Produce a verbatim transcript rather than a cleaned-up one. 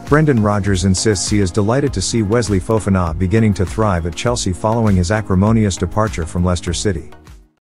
Brendan Rodgers insists he is delighted to see Wesley Fofana beginning to thrive at Chelsea following his acrimonious departure from Leicester City.